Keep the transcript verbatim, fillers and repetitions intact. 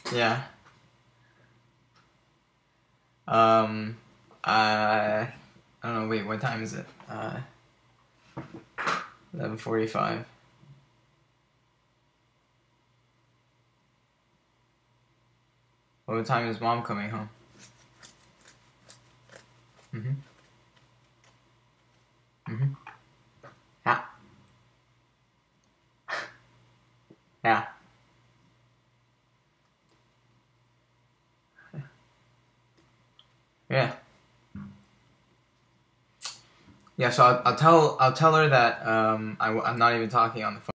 Yeah. Um, uh, I don't know, wait, what time is it? Uh, eleven forty-five. What time is mom coming home? Mm-hmm. Mm-hmm. Yeah. Yeah. Yeah. Yeah, so I'll, I'll tell I'll tell her that um I, I'm not even talking on the phone.